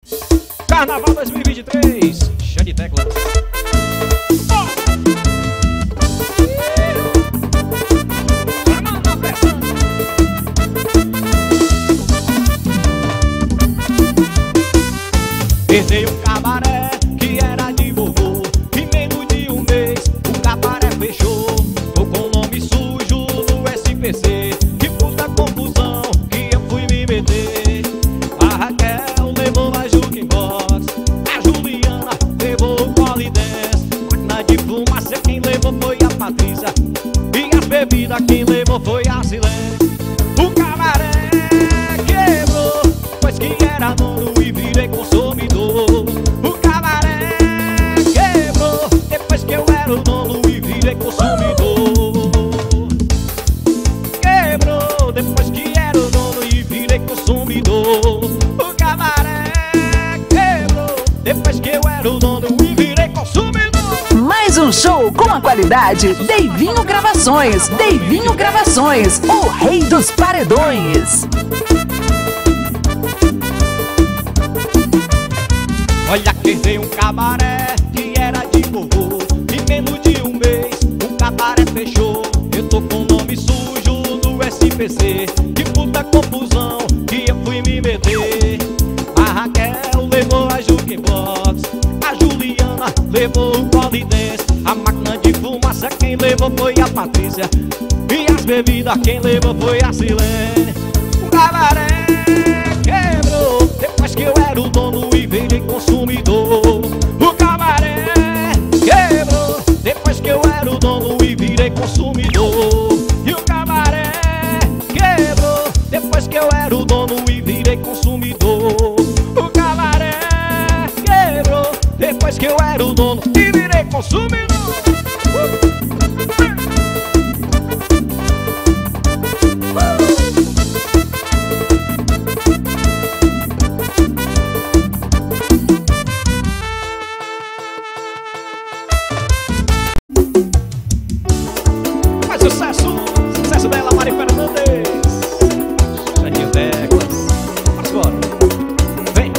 Carnaval 2023, cheio de teclas. Herdei um cabaré que era de vovô. Em menos de um mês o cabaré fechou. Tô com o nome sujo no SPC. Que puta confusão que eu fui me meter. A Raquel levou a jukebox, a Juliana levou o polidense. Máquina de fumaça quem levou foi a Patrícia. E as bebidas quem levou foi a Silene. O cabaré quebrou, pois que era dono e virei consumidor. O cabaré quebrou, depois que eu era o dono e virei consumidor. Quebrou, depois que era o dono e virei consumidor. O cabaré quebrou, depois que eu era o dono e virei consumidor. Mais um show com a qualidade Deivinho Gravações. Deivinho Gravações, o rei dos paredões. Olha que herdei um cabaré que era de vovô. Em menos de um mês o cabaré fechou. Eu tô com o nome sujo no SPC. Que puta confusão que eu fui me meter. A Raquel levou a jukebox, a Juliana levou o polidense. A máquina de fumaça quem levou foi a Patrícia. E as bebidas quem levou foi a Silene. O cabaré quebrou, depois que eu era o dono e virei consumidor. O cabaré quebrou, depois que eu era o dono e virei consumidor. E o cabaré quebrou, depois que eu era o dono e virei consumidor. O cabaré quebrou, depois que eu era o dono e virei consumidor. Sucesso dela, Mari Fernandes. Janinho Teclas. Vamos embora. Vem.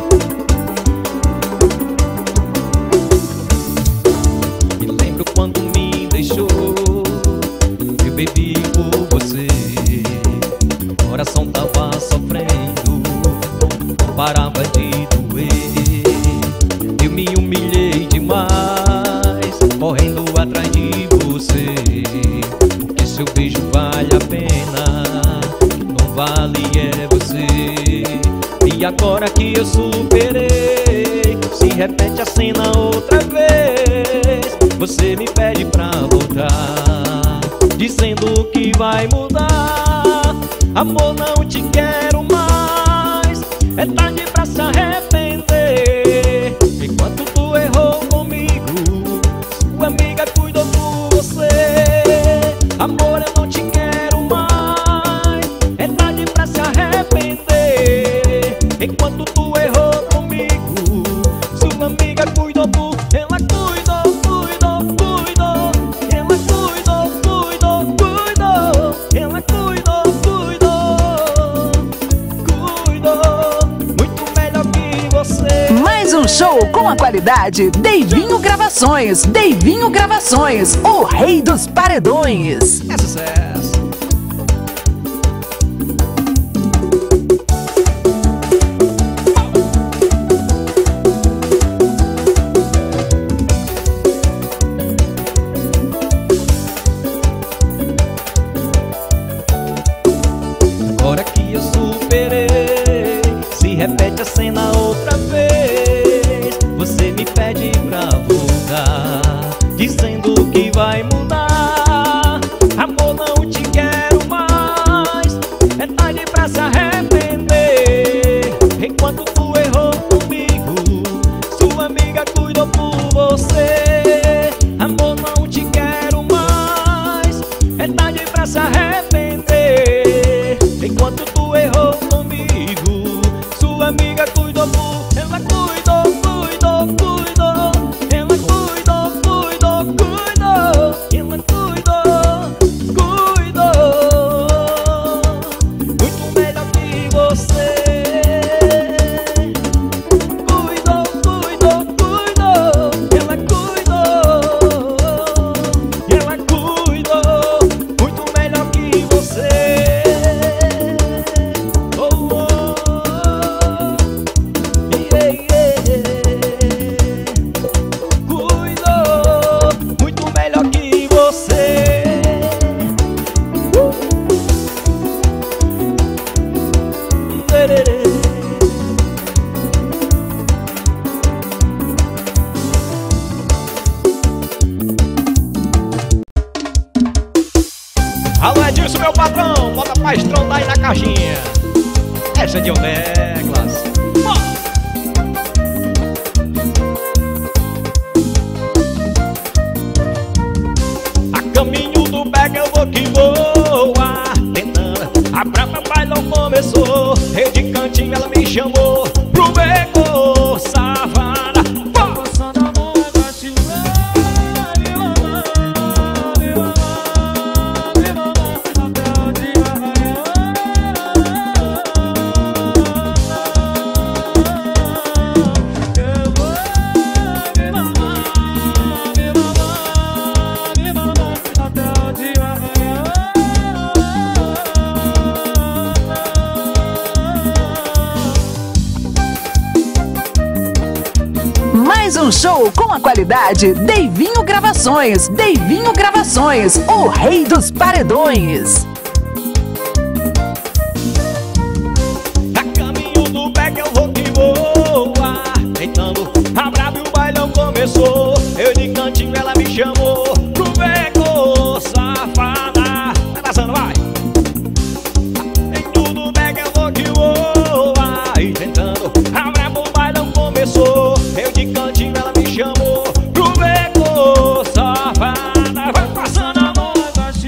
Me lembro quando me deixou. Eu bebi por você. O coração tava sofrendo, não parava de doer. Eu me humilhei demais, correndo atrás de você. Seu beijo vale a pena, não vale é você. E agora que eu superei, se repete a cena outra vez. Você me pede pra voltar, dizendo que vai mudar. Amor, não te quero mais, é tarde pra se arrepender. Enquanto tu errou comigo, sua amiga cuidou por você. Amor, eu não te quero mais, é tarde pra se arrepender. Enquanto tu errou comigo, sua amiga cuidou por... Ela cuidou, cuidou, cuidou. Ela cuidou, cuidou, cuidou. Ela cuidou, cuidou, cuidou. Muito melhor que você. Mais um show com a qualidade Deivinho Gravações. Deivinho Gravações, o rei dos paredões. É sucesso. Agora que eu superei, se repete a cena outra vez. Você me pede pra voltar, dizendo que vai mudar. Amor, não te quero mais, é tarde pra se arrepender. Enquanto tu errou comigo, sua amiga cuidou por você. Amor, não te quero mais, é tarde pra se arrepender. Enquanto tu errou comigo, sua amiga cuidou por... Ela cuidou, cuidou, cuidou. Ela cuidou, cuidou. Xandinho Teclas. A caminho do Beca eu vou que voa, tentando. A brava bailão começou, rede de cantinho ela me chamou pro beco, safada. Mais um show com a qualidade Deivinho Gravações. Deivinho Gravações, o rei dos paredões. A caminho do Beca eu vou que voa, deitando. A brava e o bailão começou, eu de cantinho ela me chamou pro beco, safada. Vai passando, vai. Dentro do Beca eu vou que voa, e tentando. A brava o bailão começou, eu de cantinho ela me chamou pro beco, safada. Vai passando a mão,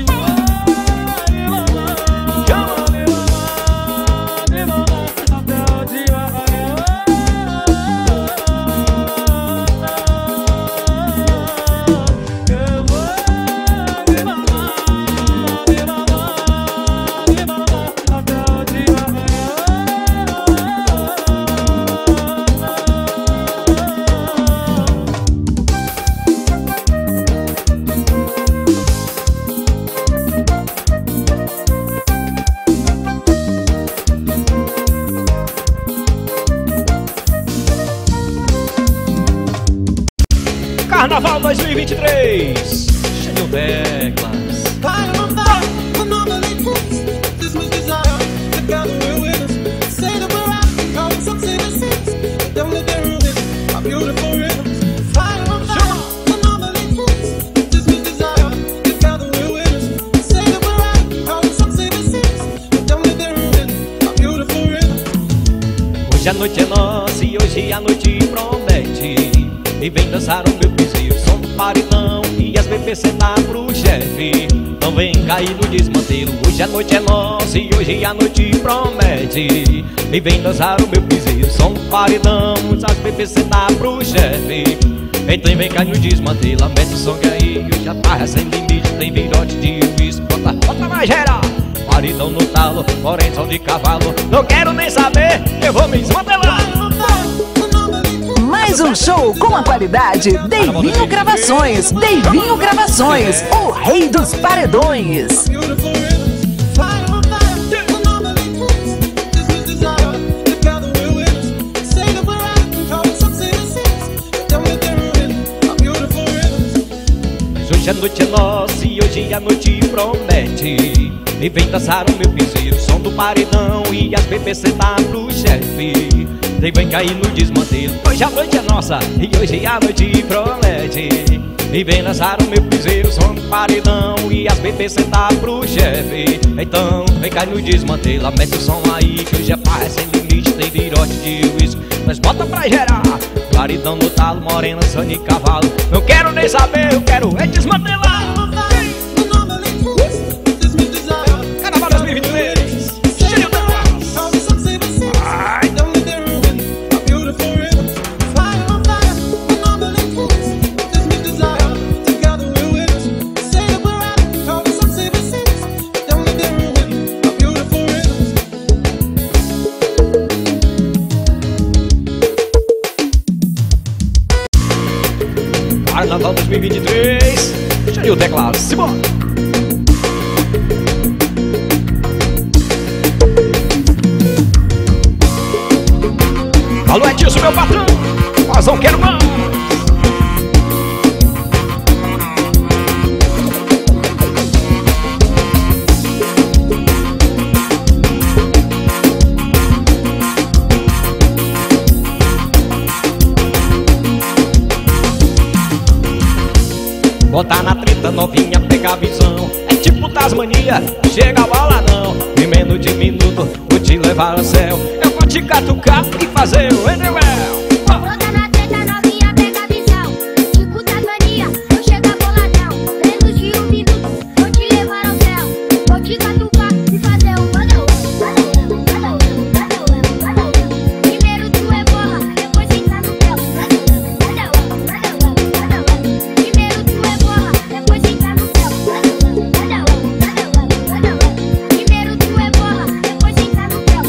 Carnaval 2023, Xandinho Teclas. Hoje a noite é nossa e hoje a noite promete. E vem dançar o meu piseiro, som do paredão e as bebês sentar pro chefe. Não vem cair no desmantelo. Hoje a noite é nossa e hoje a noite promete. E vem dançar o meu piseiro, som do paredão e as bebês sentar pro chefe. Então vem cair no desmantelo, mete o som que aí hoje já tá sem limite. Tem virote de uísque, bota mais geral. Paredão no talo, porém som de cavalo. Não quero nem saber, eu vou me desmantelar. Mais um show com a qualidade Deivinho Gravações. Deivinho Gravações, o rei dos paredões. Hoje a noite é nossa e hoje a noite promete. E vem dançar o meu piseiro, som do paredão e as bebês sentar pro chefe. E vem cair no desmantelo. Hoje a noite é nossa e hoje a noite promete. E vem dançar o meu piseiro, som do paredão e as bebês sentar pro chefe. Então vem cair no desmantelo, mete o som aí que hoje é paz sem limite. Tem virote de uísque, mas bota pra gerar. Paredão no talo, morena, sangue e cavalo. Não quero nem saber, eu quero é desmantelar. Carnaval 2023, cheio de Carnaval 2023, Xandinho Teclas, simbora! Alô Edilson, meu patrão, nós não quero mais. Botar na treta novinha, pegar a visão. É tipo Tasmania, chega a bola não. Em menos de minuto, vou te levar ao céu. Eu vou te catucar e fazer o Endrewell. Brota na treta, novinha, pega a visão. Tipo Tasmania, eu chego boladão. Menos de 1 minuto, vou te levar ao céu. Vou te catucar e fazer o badalão. Primeiro tu é bola, depois senta no pé. Primeiro tu é bola, depois senta no pé. Primeiro tu é bola, depois senta no pé.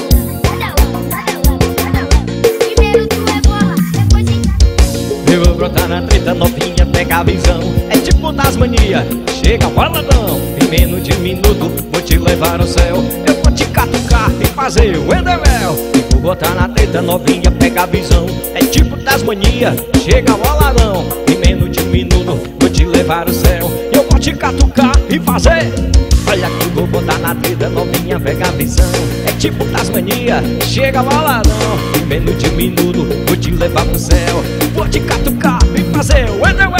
Primeiro tu é bola, depois senta no pé. Eu vou brotar na treta, novinha, pega a visão. É tipo Tasmania, chega boladão. Em menos de 1 minuto, vou te levar ao céu. Eu vou te catucar e fazer o Endrewell. Eu vou botar na treta, novinha, pega a visão. É tipo Tasmania, chega boladão. Em menos de 1 minuto, vou te levar ao céu. Eu vou te catucar e fazer. Olha que vou botar na treta, novinha, pega a visão. É tipo Tasmania, chega boladão. Em menos de 1 minuto, vou te levar pro céu. Vou te catucar e fazer o Endrewell.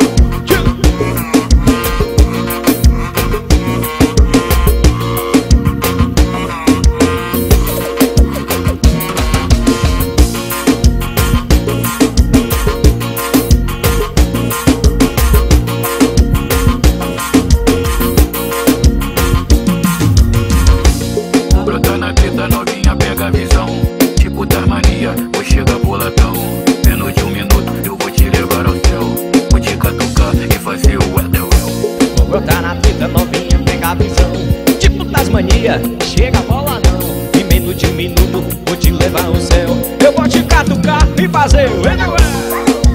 Brota na treta, novinha, pega a visão. Tipo Tasmania, vou chegar boladão. Menos de 1 minuto, eu vou te levar ao céu. Vou te catucar e fazer o Endrewell. Vou brotar na treta, novinha, pega a visão. Tipo Tasmania, chega boladão. Em menos de 1 minuto, vou te levar ao céu. Eu vou te catucar e fazer o Endrewell.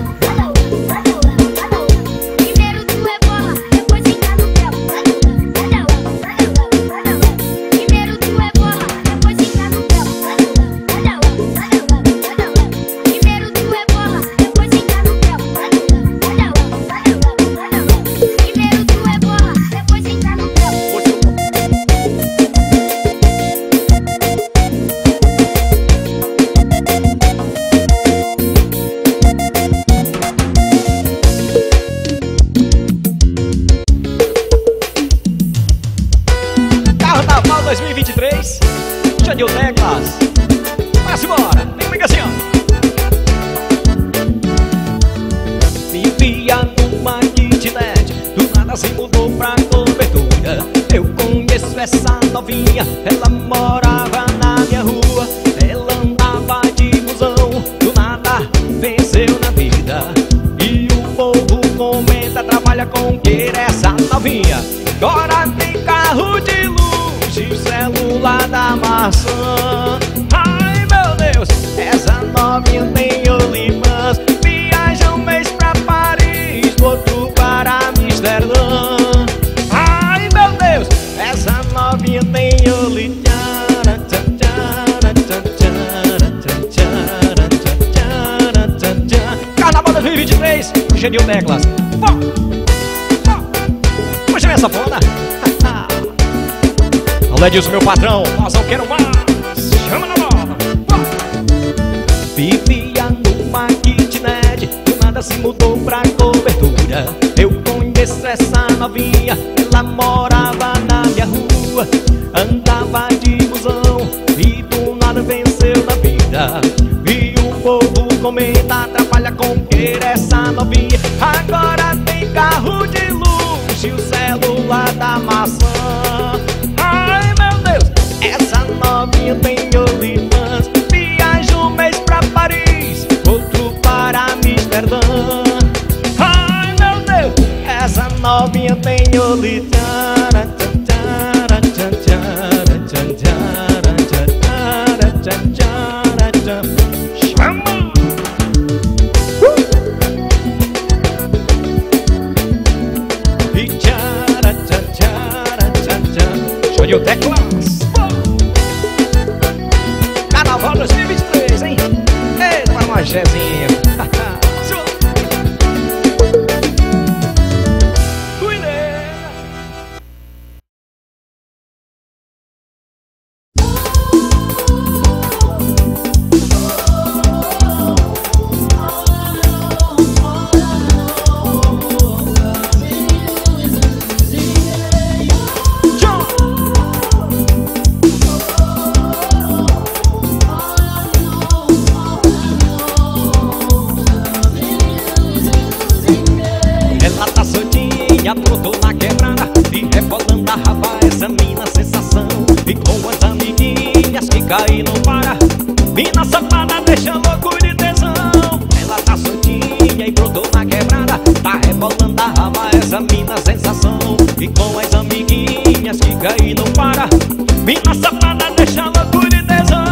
Primeiro tu é bola, depois senta no pé. Primeiro tu é bola, depois senta no pé. Primeiro tu é bola, depois senta no pé. Primeiro tu é bola, depois senta no pé. Carnaval 2023, Janil Teclas. Vai-se embora, vem comigo assim, ó. Vivia numa kitnet, do nada se mudou pra cobertura. Eu conheço essa novinha, ela morava na minha rua. Ela andava de busão, do nada venceu na vida. E o povo comenta, trabalha com queira essa novinha. Agora tem carro de luxo, celular da maçã. Ai meu Deus, essa novinha tem OnlyFans. Viaja um mês pra Paris, outro para Amsterdã. Ai meu Deus, essa novinha tem OnlyFans. Carnaval 2023, Janil Teclas. Puxa minha safona. Olha disso, meu patrão, nós não quero mais. Chama na moda. Vivia numa kitnet, do nada se mudou pra cobertura. Eu conheço essa novinha, ela morava na minha rua. Andava de busão e do nada venceu na vida. E o povo comenta, trabalha com queira essa novinha. Agora tem carro de luxo e o celular da maçã. Ai meu Deus, essa novinha tem OnlyFans. Viaja um mês pra Paris, outro para Amsterdã. Ai meu Deus, essa novinha tem OnlyFans. Chama! Janil Teclas. Carnaval 2023, hein? Eita, para uma jezinha. aprontou na quebrada e rebolando a raba, essa mina sensação. E com as amiguinhas que caí não para, mina safada deixa louco de tesão. Ela tá soltinha e brotou na quebrada, tá rebolando a raba, essa mina sensação. E com as amiguinhas que caí não para, mina safada deixa louco de tesão.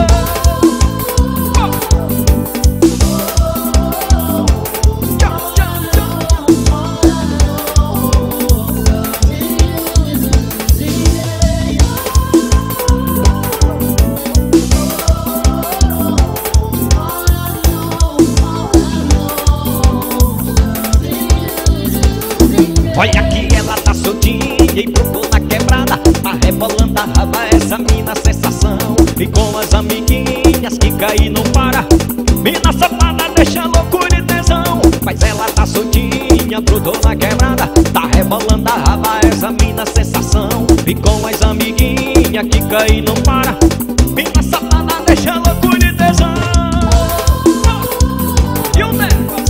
Olha que ela tá soltinha e brotou na quebrada, tá rebolando a raba, essa mina sensação. E com as amiguinhas que caí não para, mina safada deixa louco de tesão. Mas ela tá soltinha, brotou na quebrada, tá rebolando a raba, essa mina sensação. E com as amiguinhas que caí não para, mina safada deixa louco de tesão. E o negócio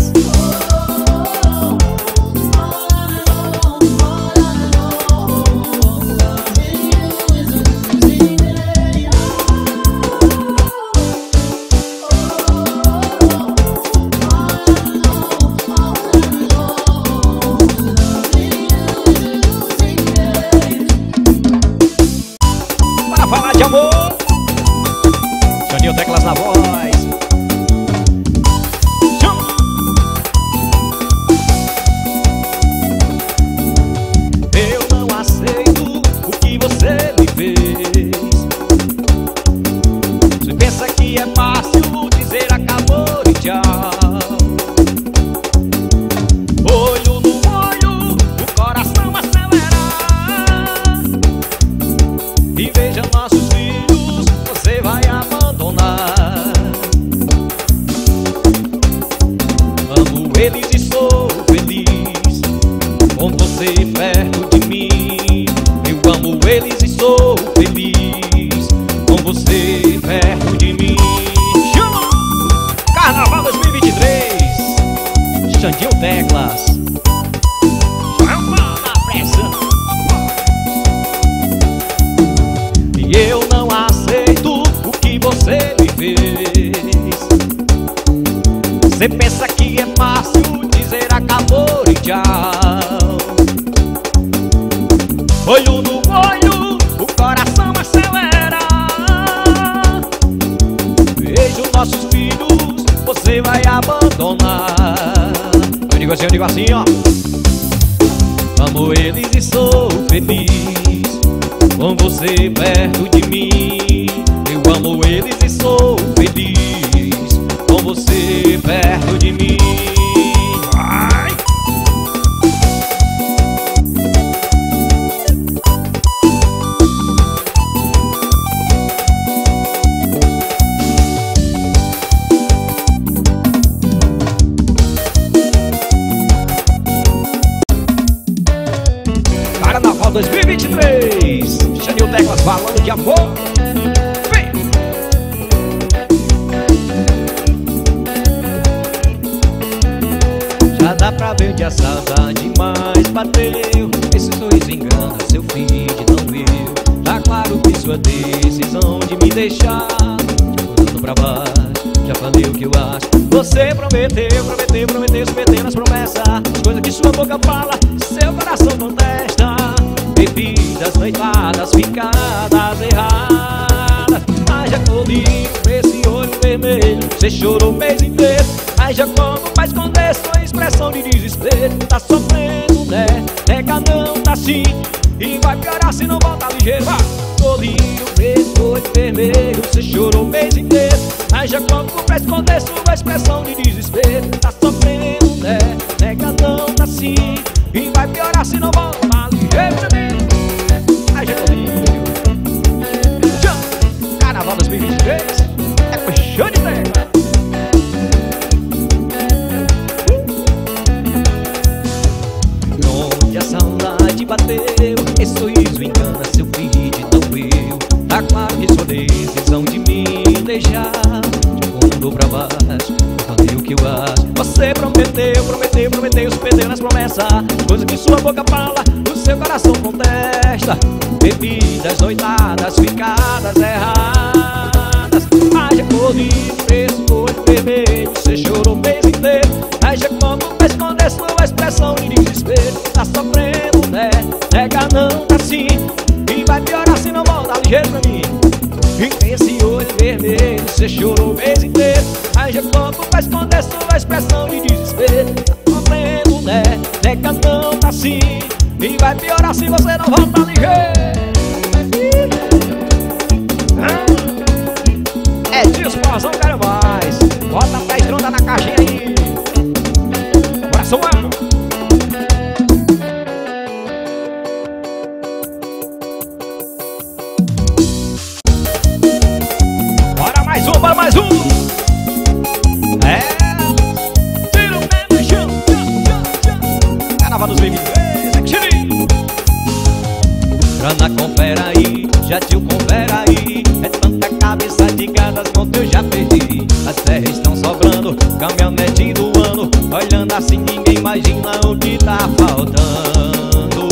falar de amor, Janinho Teclas na voz. Eu não aceito o que você me fez. Você pensa que é fácil dizer acabou e tchau. Olho no olho, o coração acelerar. E veja nossos filhos, você vai abandonar. Amo eles e sou feliz com você perto de mim. Eu amo eles e sou feliz com você perto de mim. Chama! Carnaval 2023, Xandinho Teclas. Chama na pressão. E eu não aceito o que você me fez. Você pensa que é fácil dizer acabou e tchau. Olho no olho, o coração acelera. Vejo nossos filhos, você vai abandonar. Eu digo assim, ó. Amo eles e sou feliz com você perto de mim. Eu amo eles e sou feliz com você perto de mim. Ai. Carnaval 2023, Xandinho Teclas falando de amor. Vem! Já dá pra ver que a saudade mais bateu. Esse sorriso engana seu feed, não eu. Tá claro que sua decisão de me deixar olhando pra baixo, já falei o que eu acho. Você prometeu, se meter nas promessas. As coisas que sua boca fala, seu coração contesta. Bebidas, noitadas, ficadas erradas. Haja colírio pra esse olho vermelho. Você chorou o mês inteiro. Haja como pra esconder sua expressão de desespero. Tá sofrendo, né? Nega não tá assim. E vai piorar se não voltar ligeiro. Colírio pra esse olho vermelho. Você chorou o mês inteiro. Haja como pra esconder sua expressão de desespero. Tá sofrendo, né? Nega não tá assim. E vai piorar se não voltar ligeiro. Haja colírio. Carnaval 2023 é com show de terra. Onde a saudade bateu, esse sorriso engana seu feed, não eu. Tá claro que sua decisão de me deixar de fundo pra baixo, eu falei o que eu acho. Você prometeu, se perdeu nas promessas. Coisa que sua boca fala, o seu coração contesta. Bebidas, noitadas, ficadas erradas. Haja cor de preço, olho vermelho. Você chorou o mês inteiro. Haja como pra esconder sua expressão de desespero. Tá sofrendo, né? Nega não, tá sim. E vai piorar se não voltar ligeiro pra mim. E tem esse olho vermelho. Você chorou o mês inteiro. Haja como pra esconder sua expressão de desespero. Tá sofrendo, né? Nega não, tá sim. E vai piorar se você não voltar ligeiro. É disso, porrazão, quero mais. Bota a pé estronda na caixinha aí. Coração é. Bora mais um, bora mais um. É. Tira o pé no chão. Carnaval 2023. Grana, confere aí. Já te confere aí. É tanta cabeça de gadas, quanto eu já perdi. As terras estão sobrando, caminhonete do ano. Olhando assim ninguém imagina o que tá faltando.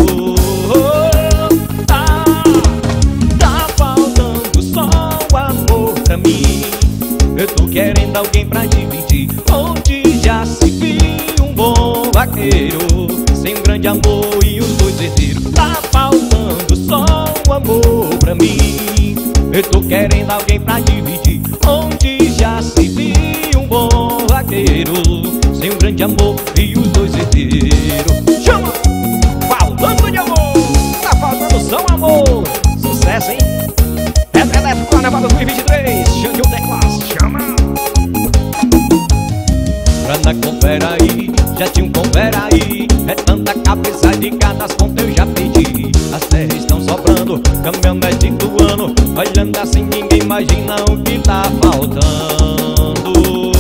Tá faltando só o amor pra mim. Eu tô querendo alguém pra dividir. Onde já se viu um bom vaqueiro sem um grande amor e os dois herdeiros. Tá faltando só o amor pra mim. Eu tô querendo alguém pra dividir. Onde já se viu um bom vaqueiro sem um grande amor e os dois herdeiros. Chama! Falando de amor. Tá faltando só amor. Sucesso, hein? Elétrico Carnaval 2023. Xande o Teclas. Chama! Grana, confere aí. Já tinha confere aí. É tanta cabeça de gatas, quanto eu já pedi. As terras estão sobrando, caminhonete do ano. Olhando assim ninguém imagina o que tá faltando.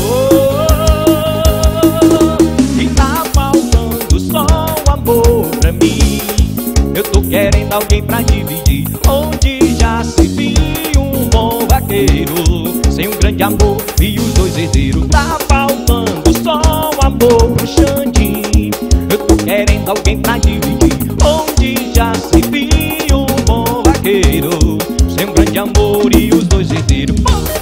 E tá faltando só o amor pra mim. Eu tô querendo alguém pra dividir. Onde já se viu um bom vaqueiro sem um grande amor e os dois herdeiros. Tá faltando só o amor pro Xande. Eu tô querendo alguém pra dividir. Onde já se viu um bom vaqueiro sem um grande amor e os dois herdeiros.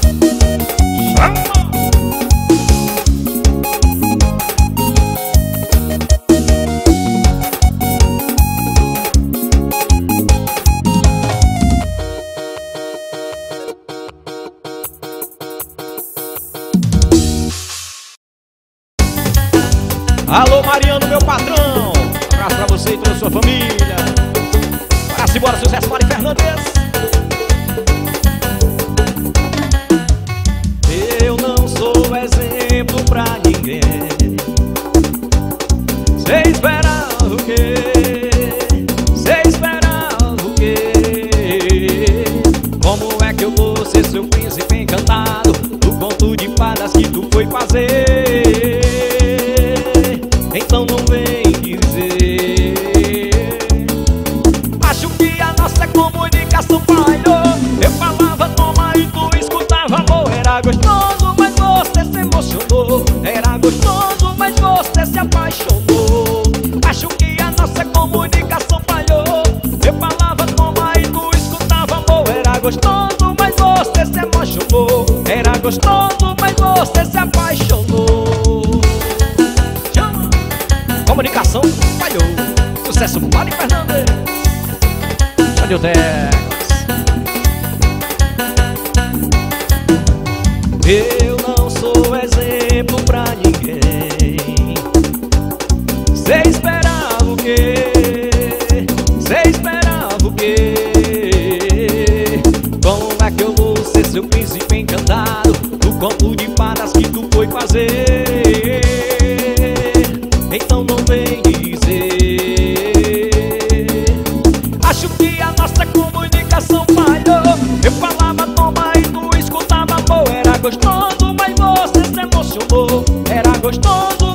Alô, Mariano, meu patrão. Um abraço pra você e toda a sua família. Bora se bora, sucesso, Mari Fernandes. Eu não sou exemplo pra ninguém. Cê esperava o quê? Cê esperava o quê? Como é que eu vou ser seu príncipe encantado do conto de fadas que tu foi fazer? Então não vem dizer. Acho que a nossa comunicação falhou. Eu falava toma e tu escutava amor. Era gostoso, mas você se emocionou. Era gostoso, mas você se apaixonou. Acho que a nossa comunicação falhou. Eu falava toma e tu escutava amor. Era gostoso, mas você se emocionou. Era gostoso, mas você se apaixonou. Comunicação falhou. Sucesso, Mari Fernandes. Xande o Teclas. Eu não sou exemplo pra ninguém. Cê esperava o quê? Cê esperava o quê? Como é que eu vou ser seu príncipe encantado do conto de fadas que tu foi fazer? Então não vem dizer. Acho que a nossa comunicação falhou. Eu falava toma e tu escutava amor. Era gostoso, mas você se emocionou. Era gostoso,